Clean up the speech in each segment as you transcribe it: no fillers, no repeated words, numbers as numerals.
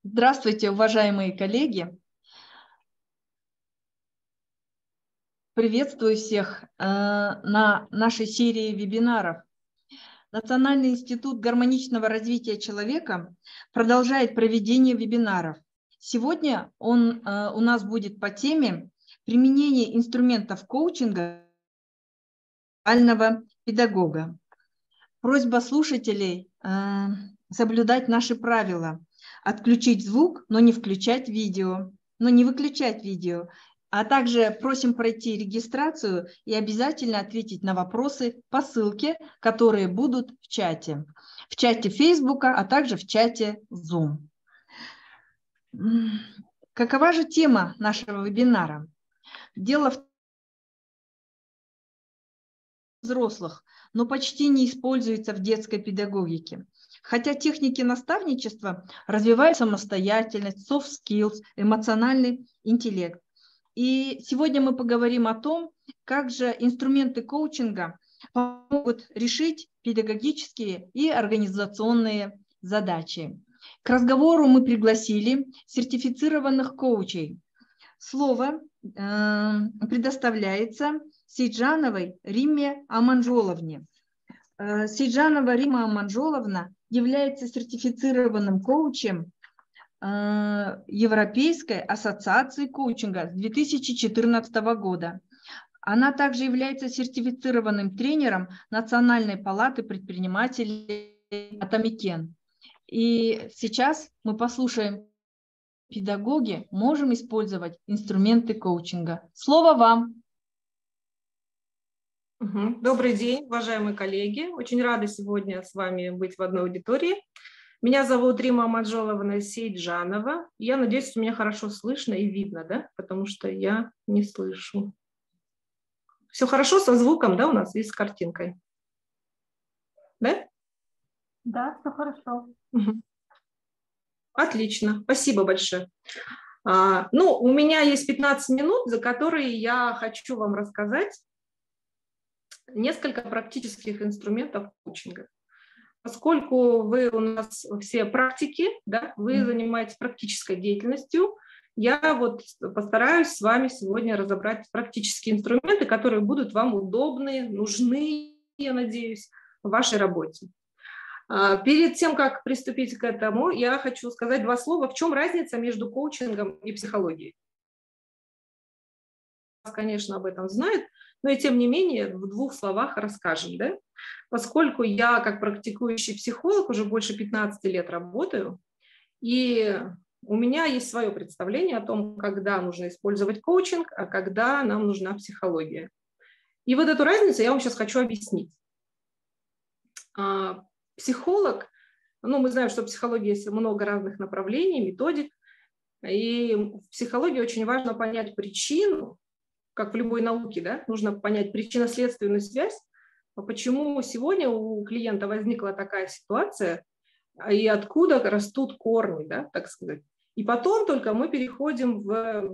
Здравствуйте, уважаемые коллеги! Приветствую всех на нашей серии вебинаров. Национальный институт гармоничного развития человека продолжает проведение вебинаров. Сегодня он у нас будет по теме применение инструментов коучинга педагога. Просьба слушателей соблюдать наши правила. Отключить звук, но не выключать видео, а также просим пройти регистрацию и обязательно ответить на вопросы по ссылке, которые будут в чате Facebook, а также в чате Zoom. Какова же тема нашего вебинара? Дело в взрослых, но почти не используется в детской педагогике. Хотя техники наставничества развивают самостоятельность, soft skills, эмоциональный интеллект. И сегодня мы поговорим о том, как же инструменты коучинга помогут решить педагогические и организационные задачи. К разговору мы пригласили сертифицированных коучей. Слово предоставляется Сейджановой Римме Аманжоловне. Сейджанова Римма Аманжоловна является сертифицированным коучем Европейской ассоциации коучинга с 2014 года. Она также является сертифицированным тренером Национальной палаты предпринимателей Атамикен. И сейчас мы послушаем, педагоги можем использовать инструменты коучинга. Слово вам. Добрый день, уважаемые коллеги. Очень рада сегодня с вами быть в одной аудитории. Меня зовут Римма Аманжоловна Сейджанова. Я надеюсь, что меня хорошо слышно и видно, да? Потому что я не слышу. Все хорошо со звуком, да, у нас и с картинкой? Да? Да, все хорошо. Отлично, спасибо большое. У меня есть 15 минут, за которые я хочу вам рассказать несколько практических инструментов коучинга. Поскольку вы у нас все практики, да, вы занимаетесь практической деятельностью, я вот постараюсь с вами сегодня разобрать практические инструменты, которые будут вам удобны, нужны, я надеюсь, в вашей работе. Перед тем, как приступить к этому, я хочу сказать два слова, в чем разница между коучингом и психологией. Конечно, об этом знают, но и тем не менее в двух словах расскажем. Да? Поскольку я как практикующий психолог уже больше 15 лет работаю, и у меня есть свое представление о том, когда нужно использовать коучинг, а когда нам нужна психология. И вот эту разницу я вам сейчас хочу объяснить. Психолог, мы знаем, что в психологии есть много разных направлений, методик, и в психологии очень важно понять причину, как в любой науке, да, нужно понять причинно-следственную связь, почему сегодня у клиента возникла такая ситуация, и откуда растут корни, да, так сказать. И потом только мы переходим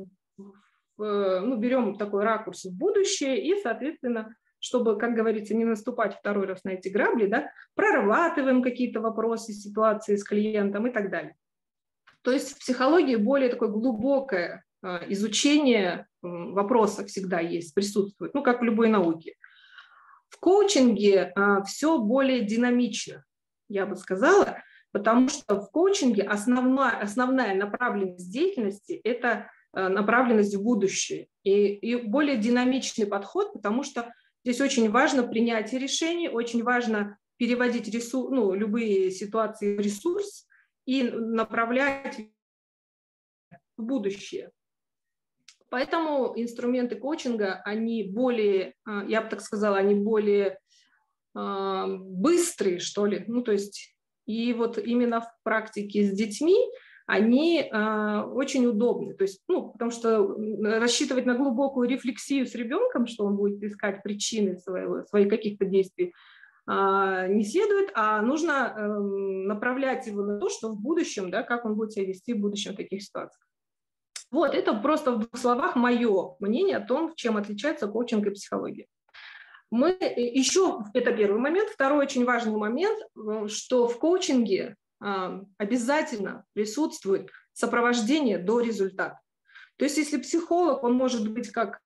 берем такой ракурс в будущее и, соответственно, чтобы, как говорится, не наступать второй раз на эти грабли, да, прорабатываем какие-то вопросы, ситуации с клиентом и так далее. То есть в психологии более такое глубокое изучение вопроса всегда есть, присутствует, как в любой науке. В коучинге все более динамично, я бы сказала, потому что в коучинге основная направленность деятельности – это направленность в будущее. И более динамичный подход, потому что здесь очень важно принятие решений, очень важно переводить любые ситуации в ресурс и направлять в будущее. Поэтому инструменты коучинга, они более, я бы так сказала, они более быстрые, что ли. И вот именно в практике с детьми они очень удобны. То есть, потому что рассчитывать на глубокую рефлексию с ребенком, что он будет искать причины своих каких-то действий, не следует, а нужно направлять его на то, что в будущем, да, как он будет себя вести в будущем в таких ситуациях. Вот, это просто в двух словах мое мнение о том, чем отличается коучинг и психология. Это первый момент. Второй очень важный момент, что в коучинге обязательно присутствует сопровождение до результата. То есть если психолог, он может быть как,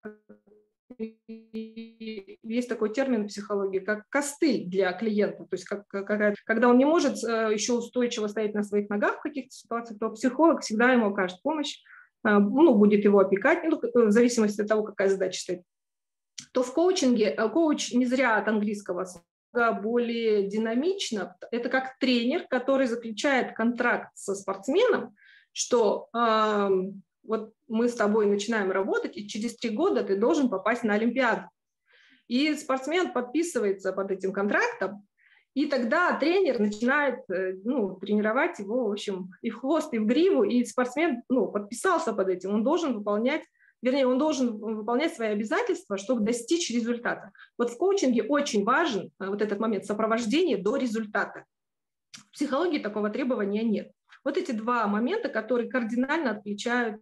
есть такой термин в психологии, как костыль для клиента, то есть когда он не может еще устойчиво стоять на своих ногах в каких-то ситуациях, то психолог всегда ему окажет помощь, будет его опекать, в зависимости от того, какая задача стоит. То в коучинге коуч не зря от английского слова более динамично. Это как тренер, который заключает контракт со спортсменом, что вот мы с тобой начинаем работать, и через 3 года ты должен попасть на Олимпиаду. И спортсмен подписывается под этим контрактом, и тогда тренер начинает тренировать его, в общем, и в хвост, и в гриву, и спортсмен подписался под этим, он должен выполнять свои обязательства, чтобы достичь результата. Вот в коучинге очень важен вот этот момент сопровождения до результата. В психологии такого требования нет. Вот эти 2 момента, которые кардинально отличают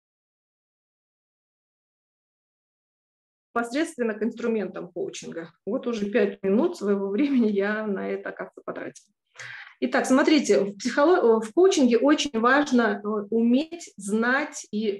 непосредственно к инструментам коучинга. Вот уже 5 минут своего времени я на это как-то потратила. Итак, смотрите, в коучинге очень важно уметь знать и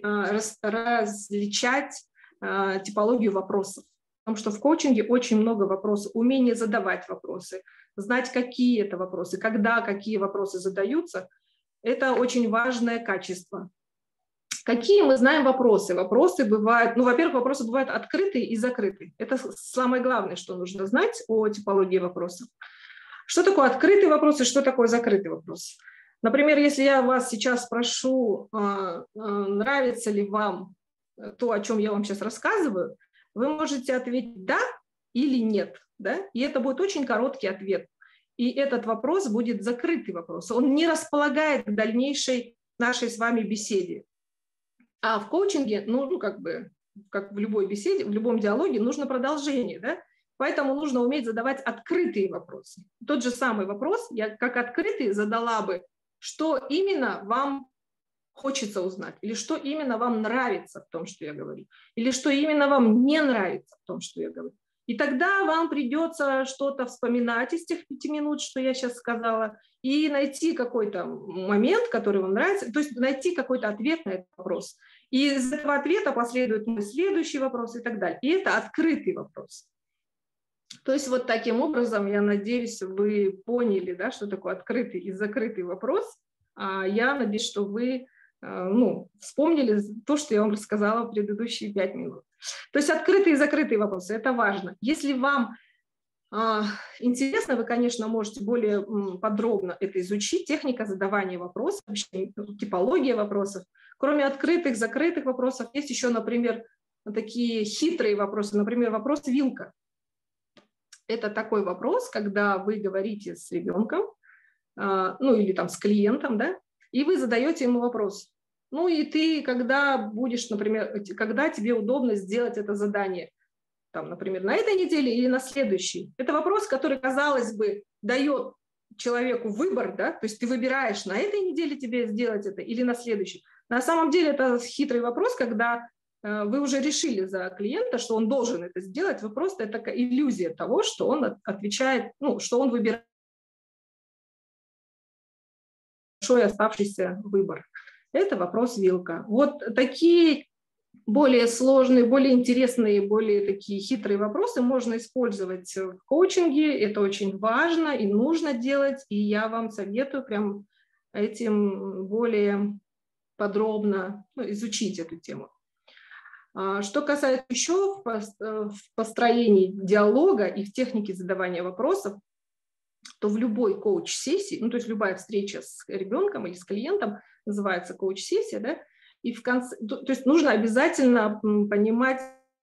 различать типологию вопросов. Потому что в коучинге очень много вопросов, умение задавать вопросы, знать, какие это вопросы, когда какие вопросы задаются. Это очень важное качество. Какие мы знаем вопросы? Вопросы бывают, во-первых, вопросы бывают открытые и закрытые. Это самое главное, что нужно знать о типологии вопросов. Что такое открытый вопрос и что такое закрытый вопрос? Например, если я вас сейчас спрошу, нравится ли вам то, о чем я вам сейчас рассказываю, вы можете ответить «да» или «нет». Да? И это будет очень короткий ответ. И этот вопрос будет закрытый вопрос. Он не располагает к дальнейшей нашей с вами беседе. А в коучинге, как в любой беседе, в любом диалоге, нужно продолжение, да? Поэтому нужно уметь задавать открытые вопросы. Тот же самый вопрос я как открытый задала бы, что именно вам хочется узнать, или что именно вам нравится в том, что я говорю, или что именно вам не нравится в том, что я говорю. И тогда вам придется что-то вспоминать из тех 5 минут, что я сейчас сказала, и найти какой-то момент, который вам нравится, то есть найти какой-то ответ на этот вопрос. И из этого ответа последует мой следующий вопрос и так далее. И это открытый вопрос. То есть вот таким образом, я надеюсь, вы поняли, да, что такое открытый и закрытый вопрос. Я надеюсь, что вы вспомнили то, что я вам рассказала в предыдущие 5 минут. То есть открытые и закрытые вопросы – это важно. Если вам интересно, вы, конечно, можете более подробно это изучить. Техника задавания вопросов, типология вопросов. Кроме открытых, закрытых вопросов, есть еще, например, такие хитрые вопросы. Например, вопрос вилка. Это такой вопрос, когда вы говорите с ребенком, или там с клиентом, да, и вы задаете ему вопрос. И ты, когда будешь, например, когда тебе удобно сделать это задание, там, например, на этой неделе или на следующей. Это вопрос, который, казалось бы, дает человеку выбор, да, то есть ты выбираешь, на этой неделе тебе сделать это или на следующей. На самом деле это хитрый вопрос, когда вы уже решили за клиента, что он должен это сделать, вы просто, это такая иллюзия того, что он отвечает, что он выбирает большой оставшийся выбор. Это вопрос вилка. Вот такие более сложные, более интересные, более такие хитрые вопросы можно использовать в коучинге. Это очень важно и нужно делать, и я вам советую прям этим более подробно изучить эту тему. Что касается еще в построении диалога и в технике задавания вопросов, то в любой коуч-сессии, то есть любая встреча с ребенком или с клиентом называется коуч-сессия, да, и в конце, то есть нужно обязательно понимать,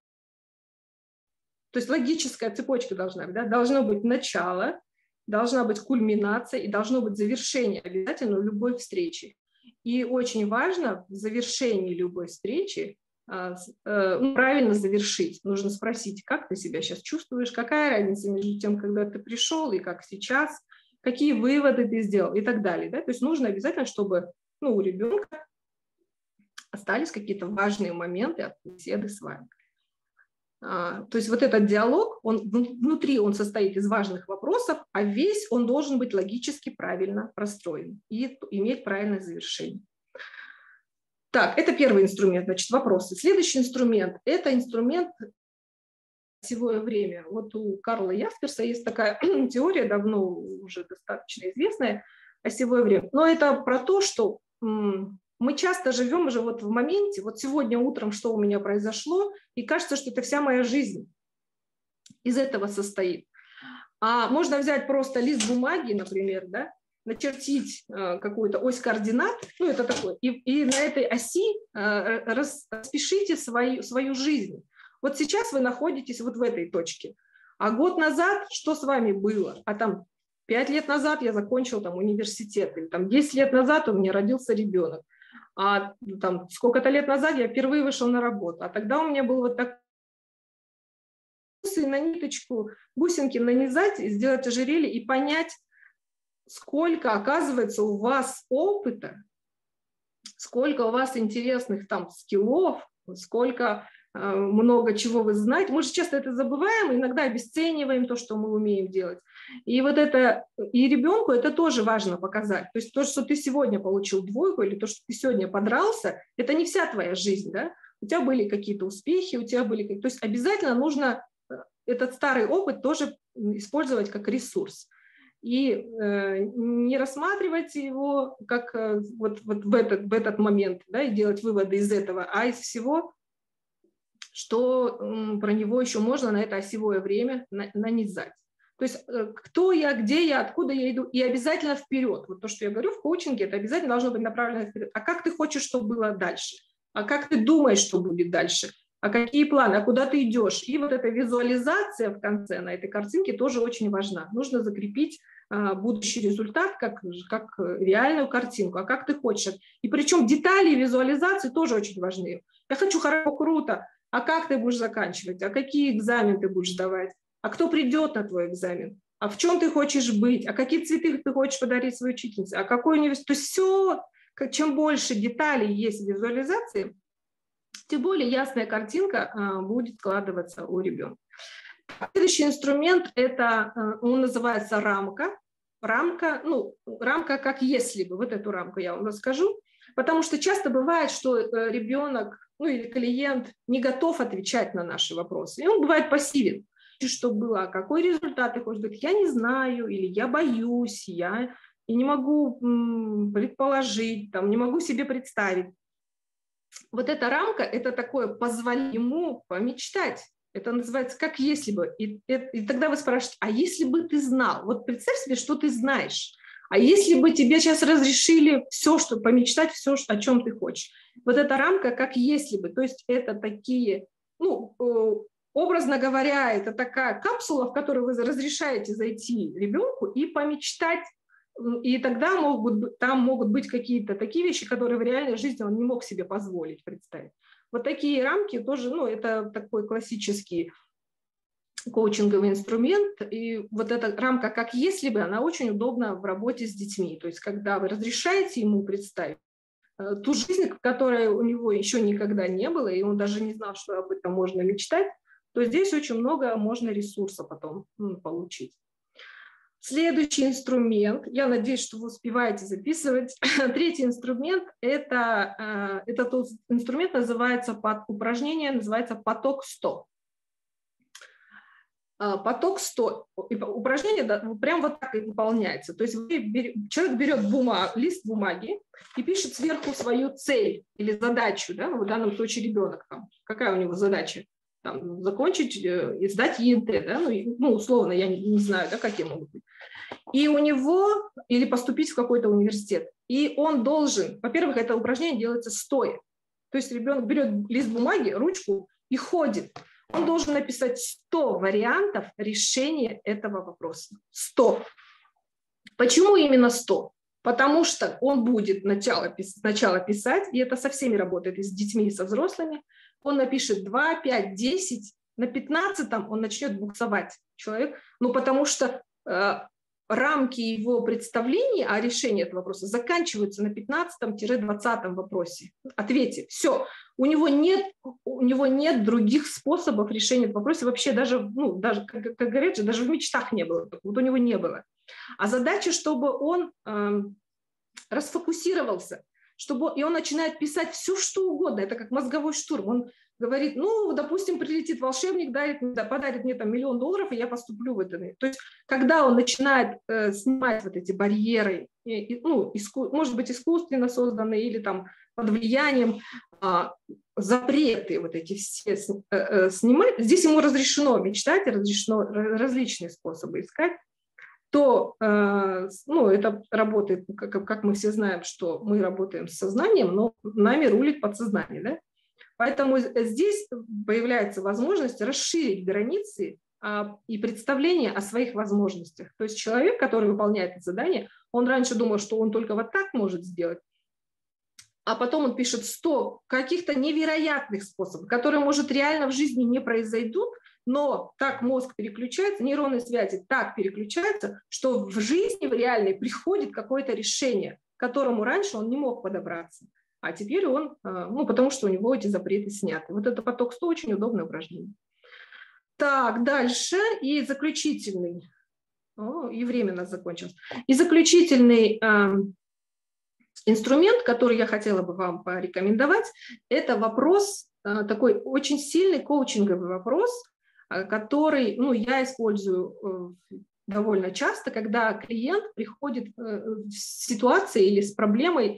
то есть логическая цепочка должна быть, да, должно быть начало, должна быть кульминация и должно быть завершение обязательно любой встречи. И очень важно в завершении любой встречи правильно завершить. Нужно спросить, как ты себя сейчас чувствуешь, какая разница между тем, когда ты пришел и как сейчас, какие выводы ты сделал и так далее. Да? То есть нужно обязательно, чтобы у ребенка остались какие-то важные моменты от беседы с вами. То есть вот этот диалог, внутри он состоит из важных вопросов, а весь он должен быть логически правильно простроен и иметь правильное завершение. Так, это первый инструмент, значит, вопросы. Следующий инструмент – это инструмент осевое время. Вот у Карла Ясперса есть такая теория, давно уже достаточно известная, осевое время. Но это про то, что мы часто живем уже вот в моменте, вот сегодня утром что у меня произошло, и кажется, что это вся моя жизнь из этого состоит. А можно взять просто лист бумаги, например, да, начертить какую-то ось координат, ну это такое, и на этой оси распишите свою жизнь. Вот сейчас вы находитесь вот в этой точке. А год назад что с вами было? А там 5 лет назад я закончил там университет, или там 10 лет назад у меня родился ребенок. А там сколько-то лет назад я впервые вышел на работу. А тогда у меня был вот такой на ниточку, бусинки нанизать, сделать ожерелье и понять, сколько, оказывается, у вас опыта, сколько у вас интересных там скиллов, сколько много чего вы знаете. Мы же часто это забываем, иногда обесцениваем то, что мы умеем делать. И вот это, и ребенку это тоже важно показать. То есть то, что ты сегодня получил двойку, или то, что ты сегодня подрался, это не вся твоя жизнь, да? У тебя были какие-то успехи, у тебя были... То есть обязательно нужно этот старый опыт тоже использовать как ресурс. И не рассматривать его как вот в этот момент, да, и делать выводы из этого, а из всего, что про него еще можно на это осевое время нанизать. То есть кто я, где я, откуда я иду, и обязательно вперед. Вот то, что я говорю в коучинге, это обязательно должно быть направлено вперед. А как ты хочешь, чтобы было дальше? А как ты думаешь, что будет дальше? А какие планы, а куда ты идешь? И вот эта визуализация в конце на этой картинке тоже очень важна. Нужно закрепить будущий результат как реальную картинку, а как ты хочешь. И причем детали визуализации тоже очень важны. Я хочу хорошо, круто, а как ты будешь заканчивать, а какие экзамены ты будешь сдавать, а кто придет на твой экзамен, а в чем ты хочешь быть, а какие цветы ты хочешь подарить своей учительнице, а какой университет. То есть все, чем больше деталей есть в визуализации, тем более ясная картинка будет складываться у ребенка. Следующий инструмент, он называется рамка. Рамка как если бы, вот эту рамку я вам расскажу, потому что часто бывает, что ребенок, или клиент не готов отвечать на наши вопросы, и он бывает пассивен. Что было, какой результат ты хочешь, говорит, я не знаю, или я боюсь, я не могу предположить, не могу себе представить. Вот эта рамка, это такое позволение ему помечтать. Это называется как если бы. И тогда вы спрашиваете, а если бы ты знал? Вот представь себе, что ты знаешь. А если бы тебе сейчас разрешили все, что помечтать, все, о чем ты хочешь. Вот эта рамка как если бы. То есть это такие, образно говоря, это такая капсула, в которую вы разрешаете зайти ребенку и помечтать. И тогда там могут быть какие-то такие вещи, которые в реальной жизни он не мог себе позволить представить. Вот такие рамки тоже, это такой классический коучинговый инструмент. И вот эта рамка, как если бы, она очень удобна в работе с детьми. То есть когда вы разрешаете ему представить ту жизнь, которой у него еще никогда не было, и он даже не знал, что об этом можно мечтать, то здесь очень много можно ресурса потом получить. Следующий инструмент, я надеюсь, что вы успеваете записывать. Третий инструмент, этот инструмент называется, упражнение называется «Поток 100». Поток 100. Упражнение прям вот так и выполняется. То есть человек берет лист бумаги и пишет сверху свою цель или задачу, да? В данном случае ребенок. Какая у него задача? Закончить и сдать ЕНТ, да? Условно, я не знаю, да, какие могут быть. И у него, или поступить в какой-то университет. И он должен, во-первых, это упражнение делается стоя. То есть ребенок берет лист бумаги, ручку и ходит. Он должен написать 100 вариантов решения этого вопроса. 100. Почему именно 100? Потому что он будет сначала писать, и это со всеми работает, и с детьми, и со взрослыми. Он напишет 2, 5, 10, на 15-м он начнет буксовать человек, потому что рамки его представлений о решении этого вопроса заканчиваются на 15-20 вопросе. Ответьте, все, у него нет других способов решения этого вопроса, вообще даже, даже как говорят же, даже в мечтах не было, вот у него не было. А задача, чтобы он расфокусировался, и он начинает писать все, что угодно, это как мозговой штурм, он говорит, допустим, прилетит волшебник, подарит мне там $1 миллион, и я поступлю в это. То есть, когда он начинает снимать вот эти барьеры, может быть, искусственно созданные или там под влиянием запреты вот эти все снимать, здесь ему разрешено мечтать, разрешено различные способы искать, то это работает, как мы все знаем, что мы работаем с сознанием, но нами рулит подсознание, да? Поэтому здесь появляется возможность расширить границы и представление о своих возможностях. То есть человек, который выполняет это задание, он раньше думал, что он только вот так может сделать, а потом он пишет 100 каких-то невероятных способов, которые, может, реально в жизни не произойдут, но так мозг переключается, нейронные связи так переключаются, что в жизни в реальной приходит какое-то решение, к которому раньше он не мог подобраться. А теперь он, потому что у него эти запреты сняты. Вот это поток 100 очень удобное упражнение. Так, дальше. И заключительный. И время у нас закончилось. И заключительный инструмент, который я хотела бы вам порекомендовать, это вопрос, такой очень сильный коучинговый вопрос, который я использую довольно часто, когда клиент приходит в ситуации или с проблемой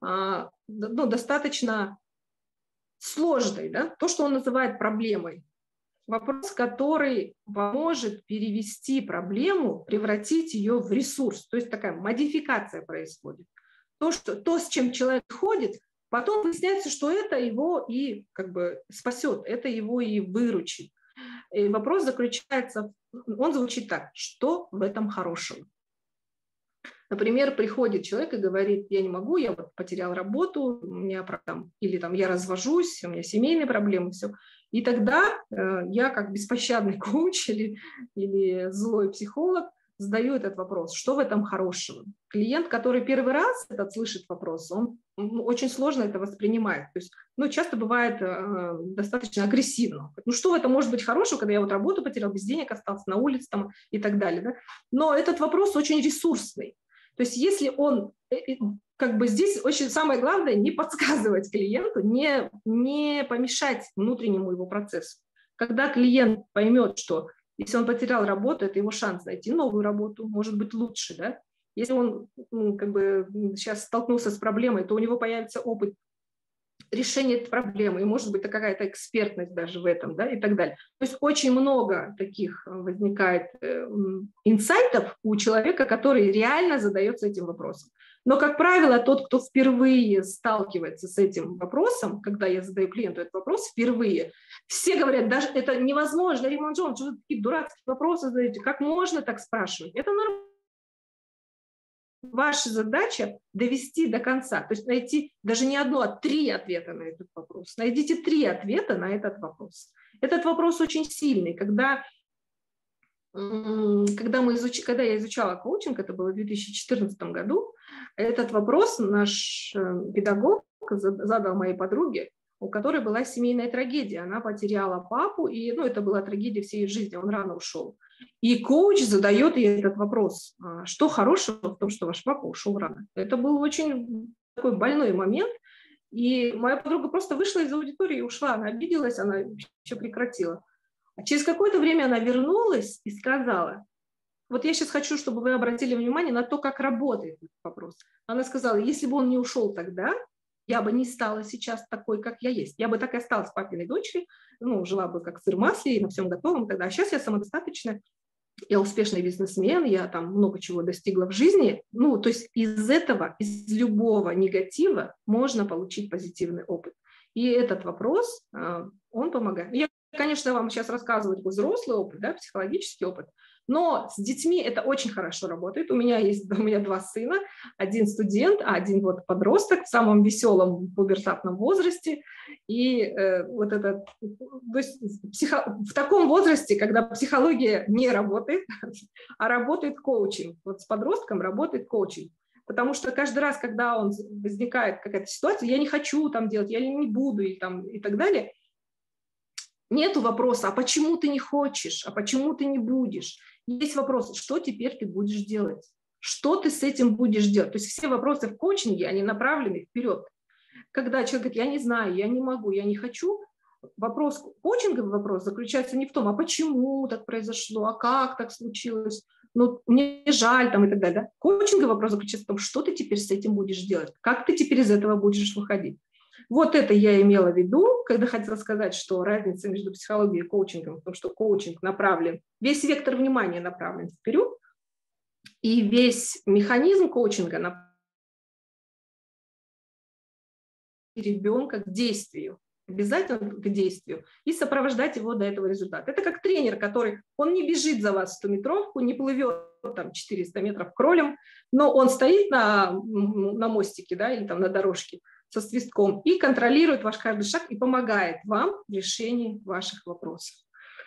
достаточно сложной, да? То, что он называет проблемой. Вопрос, который поможет перевести проблему, превратить ее в ресурс. То есть такая модификация происходит. То, с чем человек ходит, потом выясняется, что это его и спасет, это его и выручит. И вопрос заключается, он звучит так: что в этом хорошего? Например, приходит человек и говорит: я не могу, я потерял работу, у меня или я развожусь, у меня семейные проблемы, все. И тогда я, как беспощадный коуч или злой психолог, задаю этот вопрос: что в этом хорошего? Клиент, который первый раз слышит вопрос, он очень сложно это воспринимает. То есть, часто бывает достаточно агрессивно. Что в этом может быть хорошего, когда я работу потерял, без денег остался, на улице и так далее. Да? Но этот вопрос очень ресурсный. То есть если он, здесь очень самое главное не подсказывать клиенту, не помешать внутреннему его процессу. Когда клиент поймет, что если он потерял работу, это его шанс найти новую работу, может быть лучше, да? Если он сейчас столкнулся с проблемой, то у него появится опыт решения этой проблемы, и может быть какая-то экспертность даже в этом, да, и так далее. То есть очень много таких возникает инсайтов у человека, который реально задается этим вопросом. Но, как правило, тот, кто впервые сталкивается с этим вопросом, когда я задаю клиенту этот вопрос впервые, все говорят: даже это невозможно, Римон Джон, что вы такие дурацкие вопросы задаете, как можно так спрашивать? Это нормально. Ваша задача довести до конца, то есть найти даже не одно, а 3 ответа на этот вопрос. Найдите 3 ответа на этот вопрос. Этот вопрос очень сильный. Когда я изучала коучинг, это было в 2014 году, этот вопрос наш педагог задал моей подруге, у которой была семейная трагедия. Она потеряла папу, и это была трагедия всей ее жизни, он рано ушел. И коуч задает ей этот вопрос: что хорошего в том, что ваш папа ушел рано? Это был очень такой больной момент, и моя подруга просто вышла из аудитории и ушла. Она обиделась, она все прекратила. А через какое-то время она вернулась и сказала: вот я сейчас хочу, чтобы вы обратили внимание на то, как работает этот вопрос. Она сказала: если бы он не ушел тогда, я бы не стала сейчас такой, как я есть. Я бы так и осталась папиной дочерью, жила бы как сыр в масле и на всем готовом тогда. А сейчас я самодостаточная, я успешный бизнесмен, я много чего достигла в жизни. То есть из любого негатива можно получить позитивный опыт. И этот вопрос, он помогает. Я конечно, вам сейчас рассказываю такой взрослый опыт, да, психологический опыт, но с детьми это очень хорошо работает. У меня 2 сына, один студент, а один вот подросток в самом веселом пубертатном возрасте. И вот это, то есть в таком возрасте, когда психология не работает, а работает коучинг. Вот с подростком работает коучинг. Потому что каждый раз, когда возникает какая-то ситуация, я не хочу там делать, я не буду и так далее, нету вопроса, а почему ты не хочешь, а почему ты не будешь. Есть вопрос, что теперь ты будешь делать, что ты с этим будешь делать. То есть все вопросы в коучинге, они направлены вперед. Когда человек говорит, я не знаю, я не могу, я не хочу, коучинговый вопрос заключается не в том, а почему так произошло, а как так случилось, ну, мне жаль там и так далее. Да? Коучинговый вопрос заключается в том, что ты теперь с этим будешь делать, как ты теперь из этого будешь выходить. Вот это я имела в виду, когда хотела сказать, что разница между психологией и коучингом в том, что коучинг направлен, весь вектор внимания направлен вперед, и весь механизм коучинга направлен ребенка к действию, обязательно к действию, и сопровождать его до этого результата. Это как тренер, он не бежит за вас 100-метровку, не плывет там 400 метров кролем, но он стоит на мостике, да, или там на дорожке со свистком и контролирует ваш каждый шаг и помогает вам в решении ваших вопросов.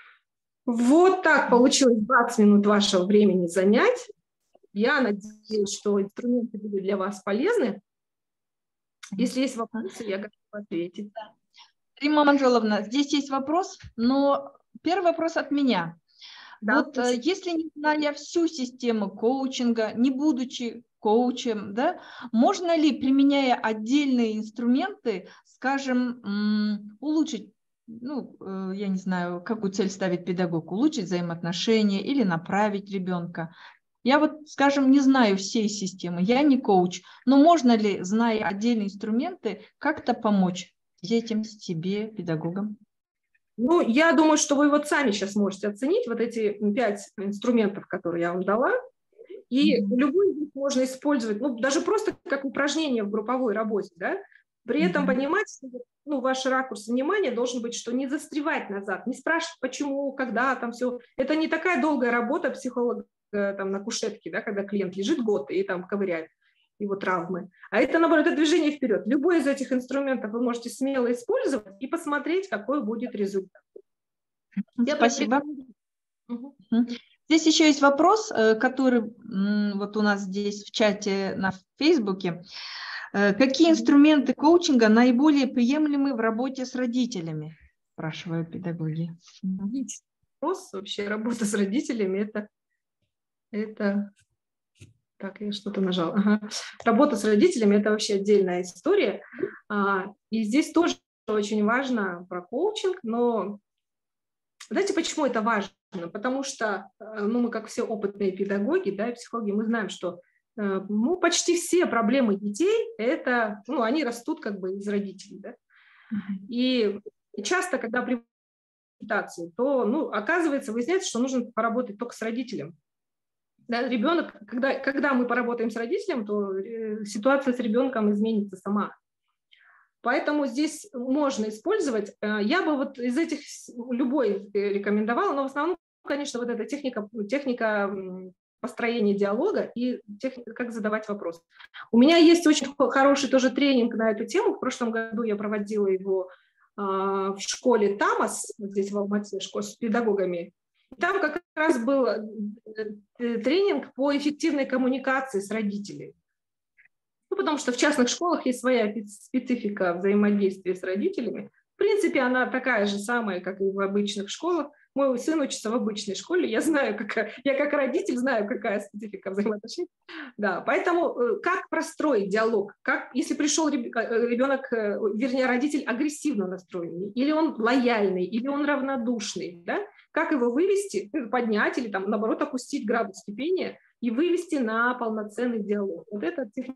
Вот так получилось 20 минут вашего времени занять. Я надеюсь, что инструменты будут для вас полезны. Если есть вопросы, я готова ответить. Римма Манжоловна, здесь есть вопрос, но первый вопрос от меня. Да, вот если не зная всю систему коучинга, не будучи коучем, да, можно ли, применяя отдельные инструменты, скажем, улучшить, я не знаю, какую цель ставит педагог, улучшить взаимоотношения или направить ребенка? Я вот, скажем, не знаю всей системы, я не коуч, но можно ли, зная отдельные инструменты, как-то помочь детям, себе, педагогам? Ну, я думаю, что вы вот сами сейчас можете оценить вот эти 5 инструментов, которые я вам дала, и любой из них можно использовать, даже просто как упражнение в групповой работе, да, при этом понимать, что ваш ракурс внимания должен быть, что не застревать назад, не спрашивать, почему, когда, там все. Это не такая долгая работа психолога там на кушетке, да, когда клиент лежит год и там ковыряет его травмы. А это, наоборот, это движение вперед. Любой из этих инструментов вы можете смело использовать и посмотреть, какой будет результат. Спасибо. Здесь еще есть вопрос, который вот у нас здесь в чате на Фейсбуке. Какие инструменты коучинга наиболее приемлемы в работе с родителями? Спрашивают педагоги. Вопрос вообще, работа с родителями, это... Так, я что-то нажала. Ага. Работа с родителями – это вообще отдельная история. И здесь тоже очень важно про коучинг, но знаете, почему это важно? Потому что мы, как все опытные педагоги, да, и психологи, мы знаем, что почти все проблемы детей – это, они растут как бы из родителей. Да? И часто, когда при консультации, то, оказывается, выясняется, что нужно поработать только с родителем. Да, ребенок, когда мы поработаем с родителем, то ситуация с ребенком изменится сама. Поэтому здесь можно использовать. Я бы вот из этих любой рекомендовала, но в основном, конечно, вот эта техника построения диалога и техника, как задавать вопрос. У меня есть очень хороший тоже тренинг на эту тему. В прошлом году я проводила его в школе ТАМАС, здесь в Алмате, с педагогами. Там как раз был тренинг по эффективной коммуникации с родителями. Потому что в частных школах есть своя специфика взаимодействия с родителями. В принципе, она такая же самая, как и в обычных школах. Мой сын учится в обычной школе, я как родитель знаю, какая специфика взаимоотношений. Да, поэтому как простроить диалог? Если пришел ребенок, вернее, родитель агрессивно настроенный, или он лояльный, или он равнодушный, да? Как его вывести, поднять или там, наоборот, опустить градус кипения и вывести на полноценный диалог? Вот это техника.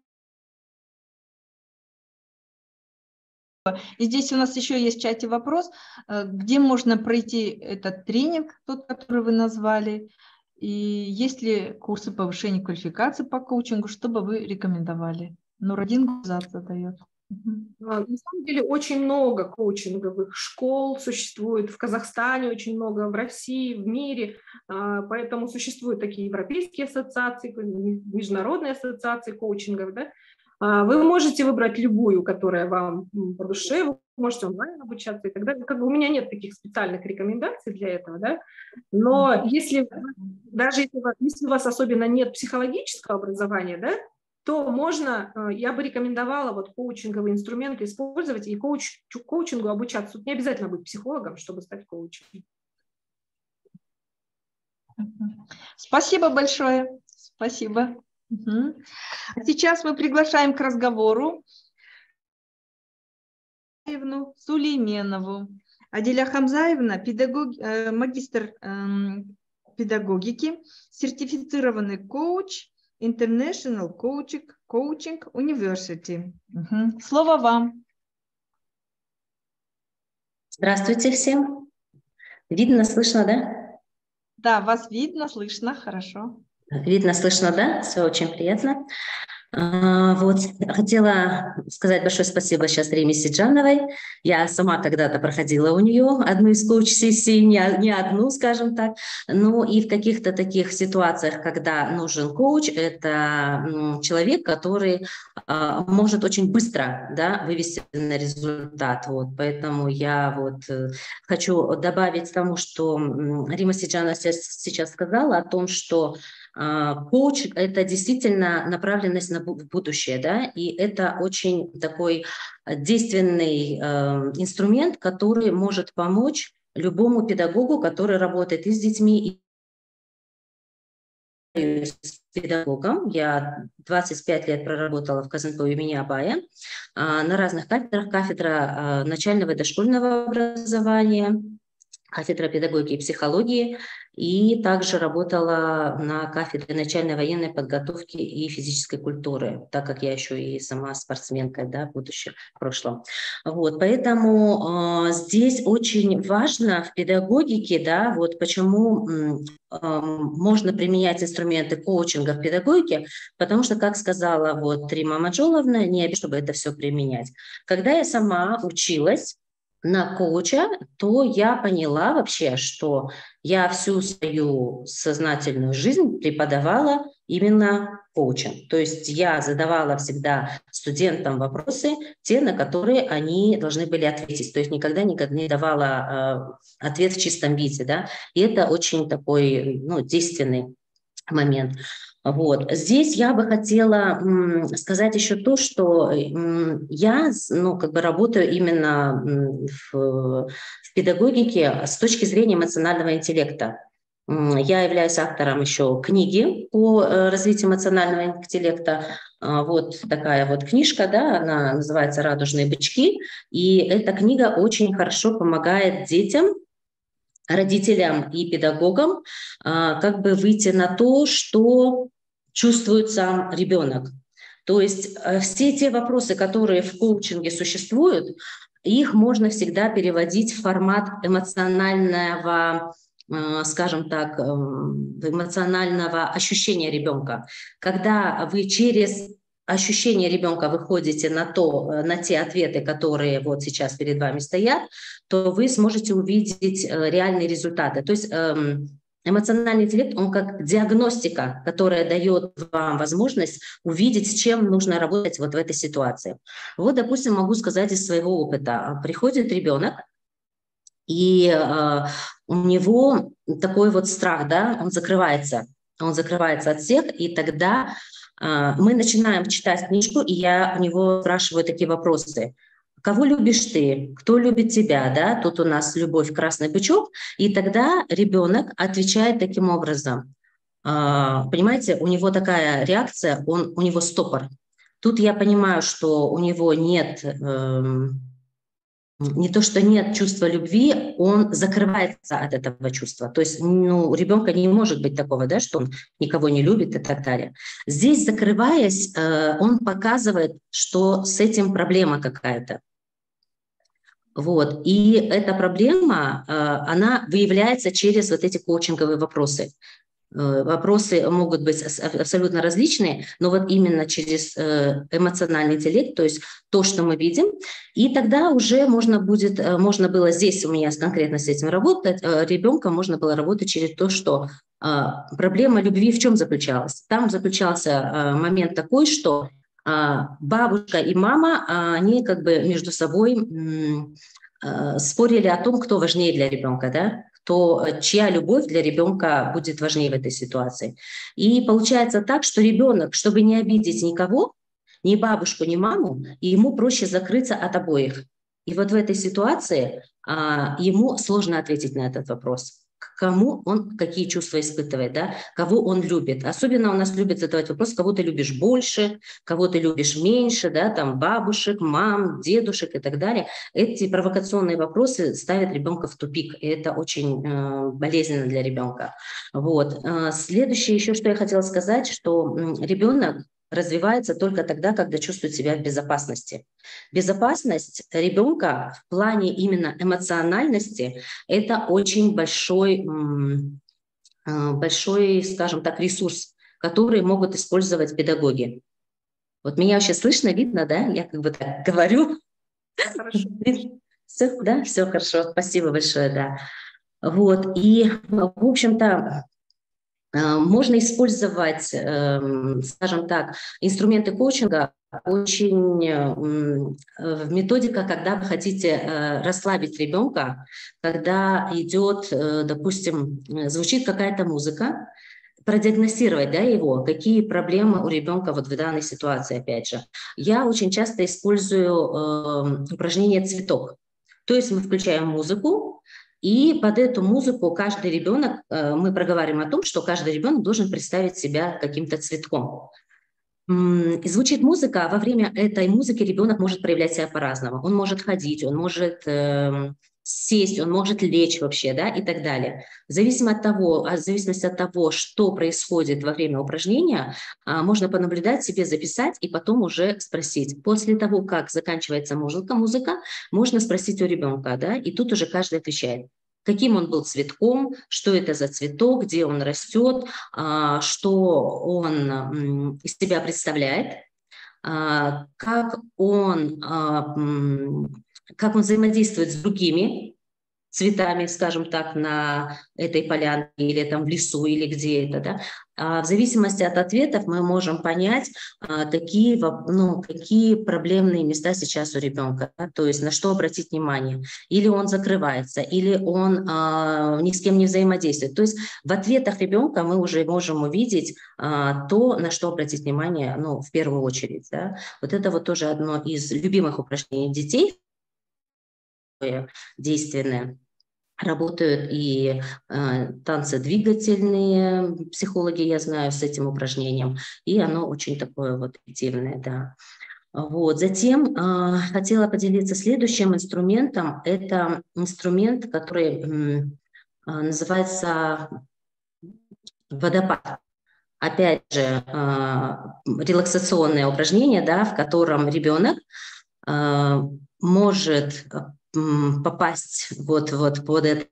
И здесь у нас еще есть в чате вопрос, где можно пройти этот тренинг, тот, который вы назвали, и есть ли курсы повышения квалификации по коучингу, что бы вы рекомендовали? Нуродин Гузат задает. На самом деле очень много коучинговых школ существует в Казахстане, очень много в России, в мире, поэтому существуют такие европейские ассоциации, международные ассоциации коучингов, да. Вы можете выбрать любую, которая вам по душе, вы можете онлайн обучаться и так далее. Как бы у меня нет таких специальных рекомендаций для этого, да, но если у вас особенно нет психологического образования, да, то можно, я бы рекомендовала вот коучинговые инструменты использовать и коучингу обучаться. Тут не обязательно быть психологом, чтобы стать коучем. Спасибо большое. Спасибо. Сейчас мы приглашаем к разговору Сулейменову. Аделя Хамзаевна, магистр педагогики, сертифицированный коуч, International Coaching University. Слово вам. Здравствуйте всем. Видно, слышно, да? Да, вас видно, слышно, хорошо. Видно, слышно, да? Все очень приятно. Вот, хотела сказать большое спасибо сейчас Риме Сиджановой. Я сама когда-то проходила у нее одну из коуч-сессий, не одну, скажем так. Ну и в каких-то таких ситуациях, когда нужен коуч, это человек, который может очень быстро, да, вывести на результат. Вот, поэтому я вот хочу добавить тому, что Рима Сиджанова сейчас сказала о том, что коуч – это действительно направленность на будущее, да, и это очень такой действенный инструмент, который может помочь любому педагогу, который работает и с детьми, и с педагогом. Я 25 лет проработала в Казанкове имени Абая на разных кафедрах. Кафедра начального и дошкольного образования, кафедра педагогики и психологии, и также работала на кафедре начальной военной подготовки и физической культуры, так как я еще и сама спортсменка, да, в будущем, в прошлом. Вот, поэтому здесь очень важно в педагогике, да, вот почему можно применять инструменты коучинга в педагогике, потому что, как сказала вот Рима Маджоловна, не обязательно, чтобы это все применять. Когда я сама училась на коуча, то я поняла вообще, что я всю свою сознательную жизнь преподавала именно коучем. То есть я задавала всегда студентам вопросы, те, на которые они должны были ответить. То есть никогда не давала ответ в чистом виде. Да? И это очень такой действенный момент. Вот. Здесь я бы хотела сказать еще то, что я работаю именно в педагогике с точки зрения эмоционального интеллекта. Я являюсь автором еще книги по развитию эмоционального интеллекта. Вот такая вот книжка, да, она называется «Радужные бычки». И эта книга очень хорошо помогает детям, родителям и педагогам как бы выйти на то, что чувствует сам ребенок. То есть все те вопросы, которые в коучинге существуют, их можно всегда переводить в формат эмоционального, скажем так, эмоционального ощущения ребенка. Когда вы через ощущение ребенка выходите на те ответы, которые вот сейчас перед вами стоят, то вы сможете увидеть реальные результаты. То есть эмоциональный интеллект, он как диагностика, которая дает вам возможность увидеть, с чем нужно работать вот в этой ситуации. Вот, допустим, могу сказать из своего опыта. Приходит ребенок, и у него такой вот страх, да, он закрывается от всех, и тогда мы начинаем читать книжку, и я у него спрашиваю такие вопросы. Кого любишь ты? Кто любит тебя? Да? Тут у нас любовь, красный бычок. И тогда ребенок отвечает таким образом. Понимаете, у него такая реакция, у него стопор. Тут я понимаю, что у него нет... Не то, что нет чувства любви, он закрывается от этого чувства. То есть у ребенка не может быть такого, да, что он никого не любит и так далее. Здесь, закрываясь, он показывает, что с этим проблема какая-то. Вот. И эта проблема, она выявляется через вот эти коучинговые вопросы. вопросы могут быть абсолютно различные, но вот именно через эмоциональный интеллект, то есть то, что мы видим, и тогда уже можно было здесь у меня конкретно с этим работать, ребенка можно было работать через то, что проблема любви в чем заключалась? Там заключался момент такой, что бабушка и мама, они как бы между собой спорили о том, кто важнее для ребенка, да? Чья любовь для ребенка будет важнее в этой ситуации. И получается так, что ребенок, чтобы не обидеть никого, ни бабушку, ни маму, ему проще закрыться от обоих. И вот в этой ситуации ему сложно ответить на этот вопрос. К кому он какие чувства испытывает, да? Кого он любит. Особенно у нас любят задавать вопрос, кого ты любишь больше, кого ты любишь меньше, да, там бабушек, мам, дедушек и так далее. Эти провокационные вопросы ставят ребенка в тупик, и это очень болезненно для ребенка. Вот. Следующее еще, что я хотела сказать, что ребенок развивается только тогда, когда чувствует себя в безопасности. Безопасность ребенка в плане именно эмоциональности – это очень большой, скажем так, ресурс, который могут использовать педагоги. Вот меня вообще слышно, видно, да? Я как бы так говорю. Хорошо. Все, да, все хорошо. Спасибо большое, да. Вот, и, в общем-то, можно использовать, скажем так, инструменты коучинга очень в методика, когда вы хотите расслабить ребенка, когда идет, допустим, звучит какая-то музыка, продиагностировать, да, его, какие проблемы у ребенка вот в данной ситуации, опять же. Я очень часто использую упражнение «Цветок». То есть мы включаем музыку, и под эту музыку каждый ребенок, мы проговариваем о том, что каждый ребенок должен представить себя каким-то цветком. И звучит музыка, а во время этой музыки ребенок может проявлять себя по-разному. Он может ходить, он может сесть, он может лечь вообще, да, и так далее. В зависимости от того, что происходит во время упражнения, можно понаблюдать себе, записать и потом уже спросить. После того, как заканчивается музыка, можно спросить у ребенка, да, и тут уже каждый отвечает. Каким он был цветком, что это за цветок, где он растет, что он из себя представляет, как он взаимодействует с другими цветами, скажем так, на этой полянке или там в лесу, или где это, да. В зависимости от ответов мы можем понять, какие проблемные места сейчас у ребенка, да? То есть на что обратить внимание. Или он закрывается, или он ни с кем не взаимодействует. То есть в ответах ребенка мы уже можем увидеть то, на что обратить внимание, в первую очередь. Да? Вот это вот тоже одно из любимых упражнений детей, действенные. Работают и танцы двигательные, психологи, я знаю, с этим упражнением, и оно очень такое вот эффективное, да. Вот. Затем хотела поделиться следующим инструментом. Это инструмент, который называется водопад. Опять же, релаксационное упражнение, да, в котором ребенок может попасть вот под это.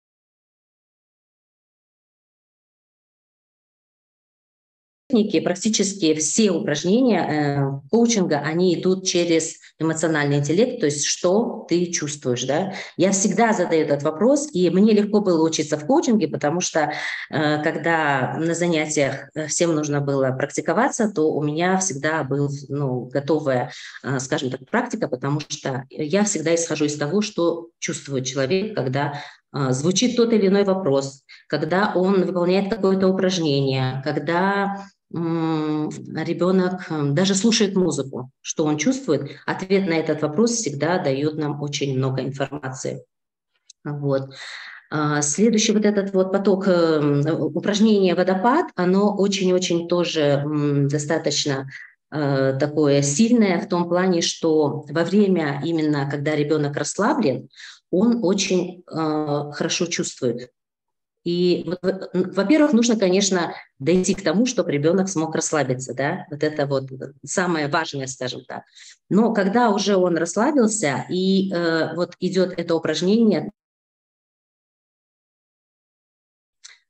Практически все упражнения коучинга, они идут через эмоциональный интеллект, то есть что ты чувствуешь, да. Я всегда задаю этот вопрос, и мне легко было учиться в коучинге, потому что когда на занятиях всем нужно было практиковаться, то у меня всегда была готовая, скажем так, практика, потому что я всегда исхожу из того, что чувствует человек, когда звучит тот или иной вопрос, когда он выполняет какое-то упражнение, когда ребенок даже слушает музыку, что он чувствует, ответ на этот вопрос всегда дает нам очень много информации. Вот. Следующий вот этот вот поток упражнения «Водопад», оно очень-очень тоже достаточно такое сильное в том плане, что во время именно, когда ребенок расслаблен, он очень хорошо чувствует. И, во-первых, нужно, конечно, дойти к тому, чтобы ребенок смог расслабиться, да, вот это вот самое важное, скажем так. Но когда уже он расслабился, и вот идет это упражнение,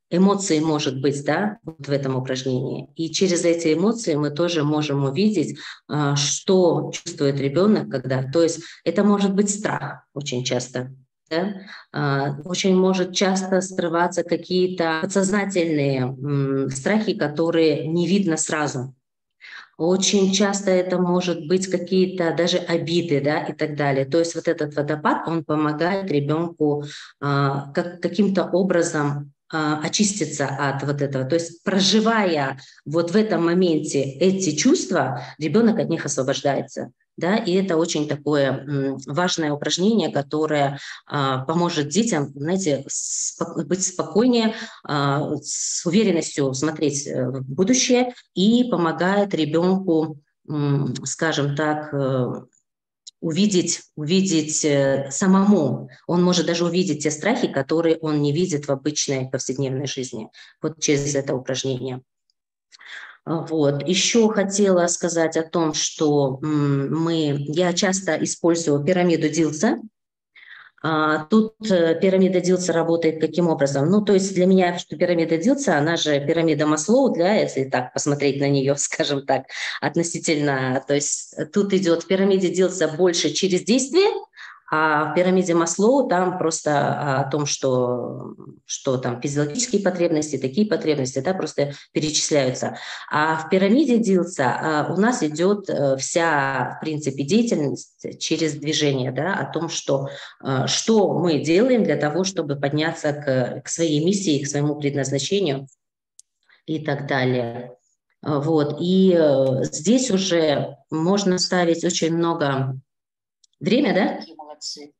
эмоции может быть, да, вот в этом упражнении. И через эти эмоции мы тоже можем увидеть, что чувствует ребенок, когда. То есть это может быть страх очень часто. Да? Очень может часто скрываться какие-то подсознательные страхи, которые не видно сразу. Очень часто это может быть какие-то даже обиды, да, и так далее. То есть вот этот водопад, он помогает ребенку каким-то образом очиститься от вот этого. То есть проживая вот в этом моменте эти чувства, ребенок от них освобождается. Да, и это очень такое важное упражнение, которое поможет детям, знаете, быть спокойнее, с уверенностью смотреть в будущее и помогает ребенку, скажем так, увидеть самому. Он может даже увидеть те страхи, которые он не видит в обычной повседневной жизни, вот через это упражнение. Вот. Еще хотела сказать о том, что я часто использую пирамиду Дилса. Тут пирамида Дилса работает каким образом? Ну, то есть для меня, что пирамида Дилса, она же пирамида Маслоу, если так посмотреть на нее, скажем так, относительно. То есть тут идет в пирамиде Дилса больше через действие, а в пирамиде Маслоу там просто о том, что там физиологические потребности, такие потребности, да, просто перечисляются. А в пирамиде Дилса у нас идет вся, в принципе, деятельность через движение, да, о том, что мы делаем для того, чтобы подняться к своей миссии, к своему предназначению и так далее. Вот. И здесь уже можно ставить очень много... Время, да? Такие молодцы.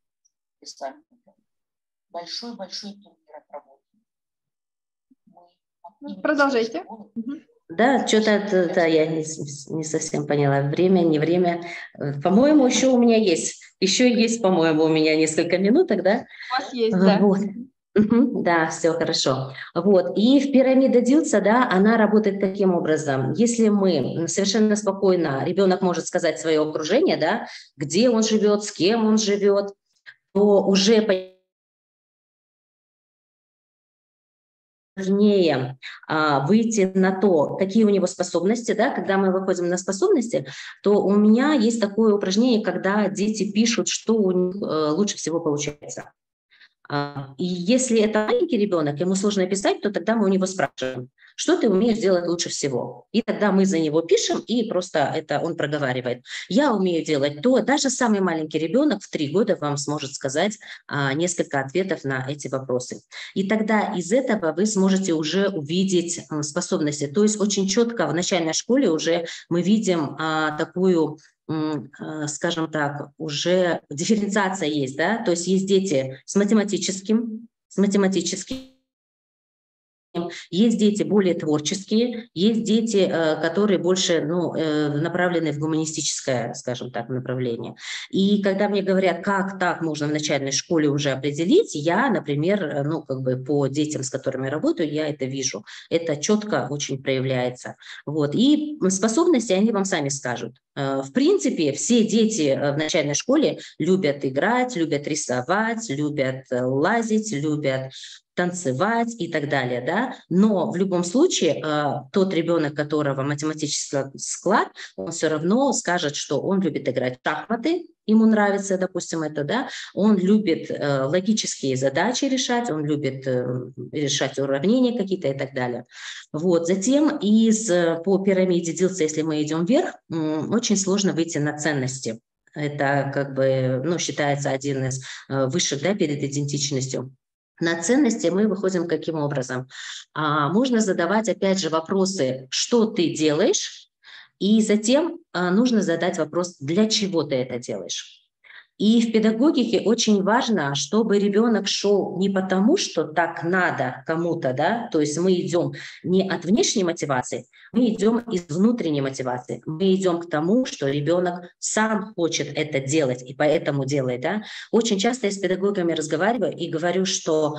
Большой-большой турнир отработан. Продолжайте. Да, что-то я не совсем поняла. Время, не время. По-моему, еще у меня есть. Еще есть, по-моему, у меня несколько минуток, да? У вас есть, да. Вот. Да, все хорошо. Вот. И в пирамиде Дилса, да, она работает таким образом. Если мы совершенно спокойно, ребенок может сказать свое окружение, да, где он живет, с кем он живет, то уже важнее выйти на то, какие у него способности, да, когда мы выходим на способности, то у меня есть такое упражнение, когда дети пишут, что у них лучше всего получается. И если это маленький ребенок, ему сложно писать, то тогда мы у него спрашиваем, что ты умеешь делать лучше всего. И тогда мы за него пишем, и просто это он проговаривает. Я умею делать то. Даже самый маленький ребенок в 3 года вам сможет сказать несколько ответов на эти вопросы. И тогда из этого вы сможете уже увидеть способности. То есть очень четко в начальной школе уже мы видим такую, скажем так, уже дифференциация есть, да, то есть есть дети с математическим, есть дети более творческие, есть дети, которые больше направлены в гуманистическое, скажем так, направление. И когда мне говорят, как так можно в начальной школе уже определить, я, например, по детям, с которыми я работаю, я это вижу. Это четко очень проявляется. Вот. И способности они вам сами скажут. В принципе, все дети в начальной школе любят играть, любят рисовать, любят лазить, любят танцевать и так далее, да, но в любом случае тот ребенок, которого математический склад, он все равно скажет, что он любит играть в шахматы, ему нравится, допустим, это, да, он любит логические задачи решать, он любит решать уравнения какие-то и так далее. Вот, затем по пирамиде Дилса, если мы идем вверх, очень сложно выйти на ценности. Это считается один из высших, да, перед идентичностью. На ценности мы выходим каким образом? Можно задавать, опять же, вопросы, что ты делаешь, и затем нужно задать вопрос, для чего ты это делаешь. И в педагогике очень важно, чтобы ребенок шел не потому, что так надо кому-то, да, то есть мы идем не от внешней мотивации, мы идем из внутренней мотивации. Мы идем к тому, что ребенок сам хочет это делать и поэтому делает, да. Очень часто я с педагогами разговариваю и говорю, что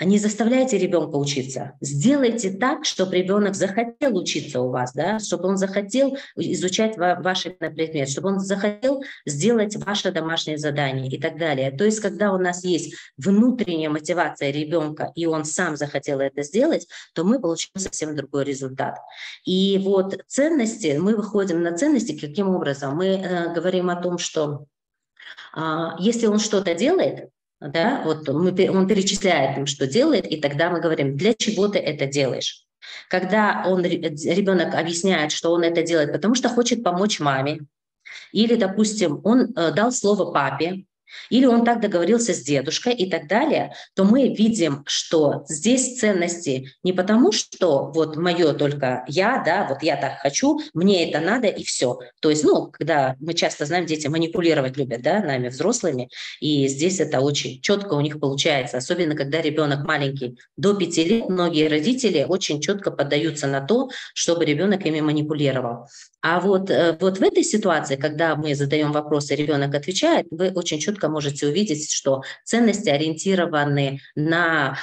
не заставляйте ребенка учиться. Сделайте так, чтобы ребенок захотел учиться у вас, да, чтобы он захотел изучать ваш предмет, чтобы он захотел сделать ваше домашнее задание и так далее. То есть, когда у нас есть внутренняя мотивация ребенка, и он сам захотел это сделать, то мы получаем совсем другой результат. И вот ценности, мы выходим на ценности каким образом? Мы говорим о том, что если он что-то делает, да, вот он перечисляет им, что делает, и тогда мы говорим, для чего ты это делаешь? Когда ребенок объясняет, что он это делает, потому что хочет помочь маме, или, допустим, он дал слово папе, или он так договорился с дедушкой и так далее, то мы видим, что здесь ценности не потому, что вот мое только я, да, вот я так хочу, мне это надо и все. То есть, когда мы часто знаем, дети манипулировать любят, да, нами, взрослыми, и здесь это очень четко у них получается, особенно когда ребенок маленький, до 5 лет, многие родители очень четко поддаются на то, чтобы ребенок ими манипулировал. А вот в этой ситуации, когда мы задаем вопросы, ребенок отвечает, вы очень четко можете увидеть, что ценности ориентированы на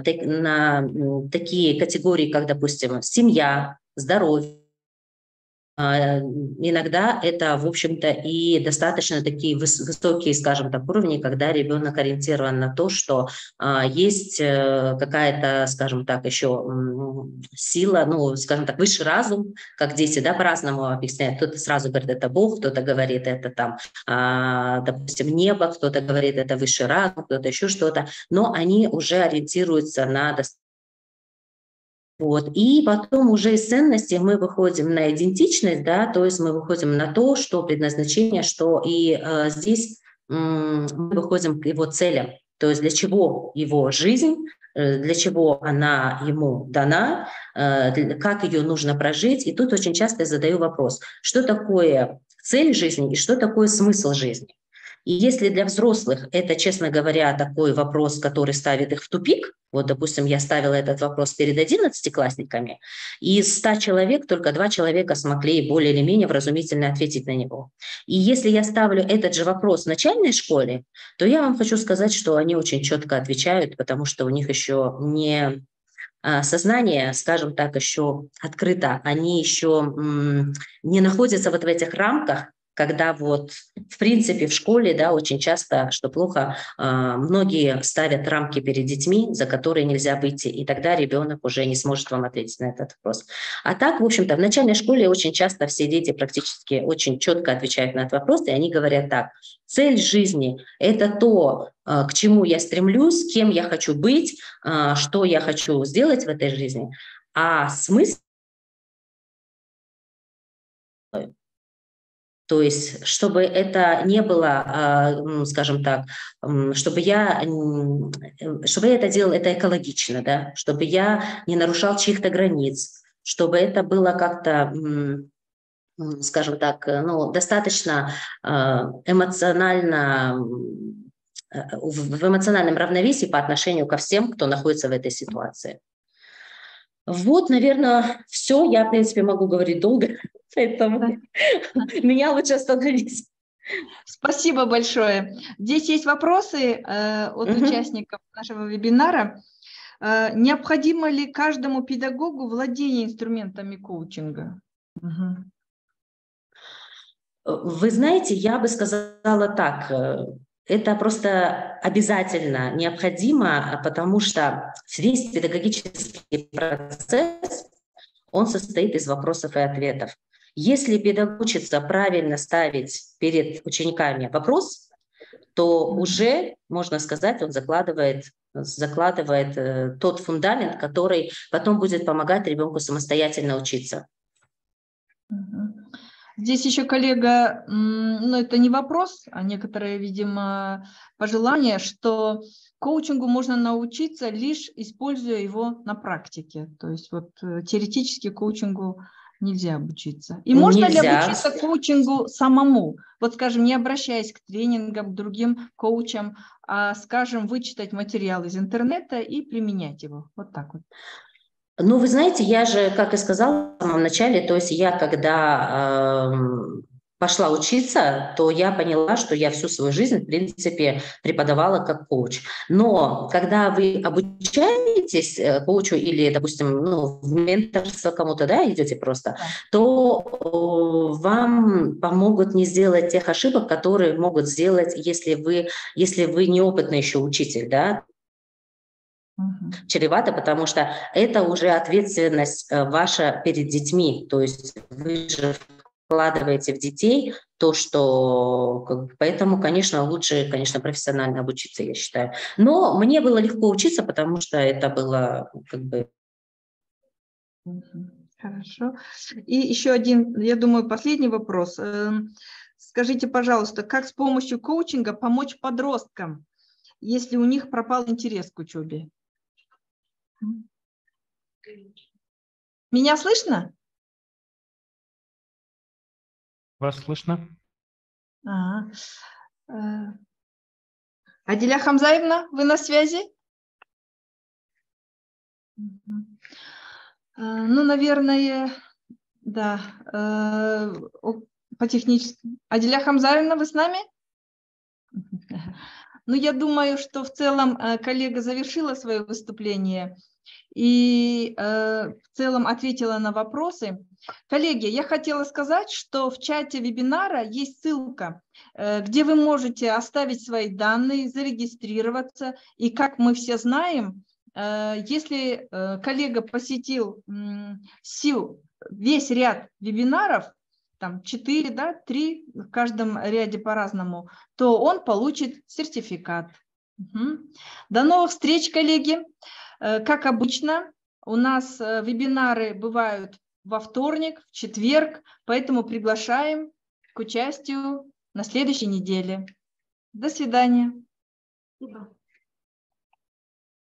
такие категории, как, допустим, семья, здоровье. Иногда это, в общем-то, и достаточно такие высокие, скажем так, уровни, когда ребенок ориентирован на то, что есть какая-то, скажем так, еще сила, скажем так, высший разум, как дети, да, по-разному объясняют. Кто-то сразу говорит, это Бог, кто-то говорит, это там, допустим, небо, кто-то говорит, это высший разум, кто-то еще что-то, но они уже ориентируются на достаточно. Вот. И потом уже из ценностей мы выходим на идентичность, да, то есть мы выходим на то, что предназначение, что и здесь мы выходим к его целям, то есть для чего его жизнь, для чего она ему дана, как ее нужно прожить. И тут очень часто я задаю вопрос, что такое цель жизни и что такое смысл жизни. И если для взрослых это, честно говоря, такой вопрос, который ставит их в тупик, вот, допустим, я ставила этот вопрос перед 11-классниками, и из 100 человек только 2 человека смогли более или менее вразумительно ответить на него. И если я ставлю этот же вопрос в начальной школе, то я вам хочу сказать, что они очень четко отвечают, потому что у них еще не сознание, скажем так, еще открыто, они еще не находятся вот в этих рамках, когда вот, в принципе, в школе, да, очень часто, что плохо, многие ставят рамки перед детьми, за которые нельзя выйти, и тогда ребенок уже не сможет вам ответить на этот вопрос. А так, в общем-то, в начальной школе очень часто все дети практически очень четко отвечают на этот вопрос, и они говорят так: цель жизни – это то, к чему я стремлюсь, кем я хочу быть, что я хочу сделать в этой жизни, а смысл. То есть, чтобы это не было, скажем так, чтобы я это делал, это экологично, да, чтобы я не нарушал чьих-то границ, чтобы это было как-то, скажем так, достаточно эмоционально, в эмоциональном равновесии по отношению ко всем, кто находится в этой ситуации. Вот, наверное, все. Я, в принципе, могу говорить долго, поэтому меня лучше остановить. Спасибо большое. Здесь есть вопросы от участников нашего вебинара. Необходимо ли каждому педагогу владение инструментами коучинга? Вы знаете, я бы сказала так. Это просто обязательно необходимо, потому что весь педагогический процесс, он состоит из вопросов и ответов. Если педагог учится правильно ставить перед учениками вопрос, то уже, можно сказать, он закладывает тот фундамент, который потом будет помогать ребенку самостоятельно учиться. Здесь еще коллега, это не вопрос, а некоторые, видимо, пожелания, что коучингу можно научиться, лишь используя его на практике. То есть вот теоретически коучингу нельзя обучиться. И можно ли обучиться коучингу самому? Вот, скажем, не обращаясь к тренингам, к другим коучам, а, скажем, вычитать материал из интернета и применять его. Вот так вот. Ну, вы знаете, я же, как и сказала в самом начале, то есть я когда пошла учиться, то я поняла, что я всю свою жизнь, в принципе, преподавала как коуч. Но когда вы обучаетесь коучу или, допустим, ну, в менторство кому-то, да, идете просто, то вам помогут не сделать тех ошибок, которые могут сделать, если вы неопытный еще учитель, да, чревато, потому что это уже ответственность ваша перед детьми, то есть вы же вкладываете в детей то, что... Поэтому, конечно, лучше, конечно, профессионально обучиться, я считаю. Но мне было легко учиться, потому что это было как бы... Хорошо. И еще один, я думаю, последний вопрос. Скажите, пожалуйста, как с помощью коучинга помочь подросткам, если у них пропал интерес к учебе? Меня слышно? Вас слышно? Адиля Хамзаевна, вы на связи? Ну, наверное, да. По техническому. Адиля Хамзаевна, вы с нами? Ну, я думаю, что в целом коллега завершила свое выступление и в целом ответила на вопросы. Коллеги, я хотела сказать, что в чате вебинара есть ссылка, где вы можете оставить свои данные, зарегистрироваться. И как мы все знаем, если коллега посетил весь ряд вебинаров, там 4, да, 3 в каждом ряде по-разному, то он получит сертификат. До новых встреч, коллеги. Как обычно, у нас вебинары бывают во вторник, в четверг, поэтому приглашаем к участию на следующей неделе. До свидания. Да.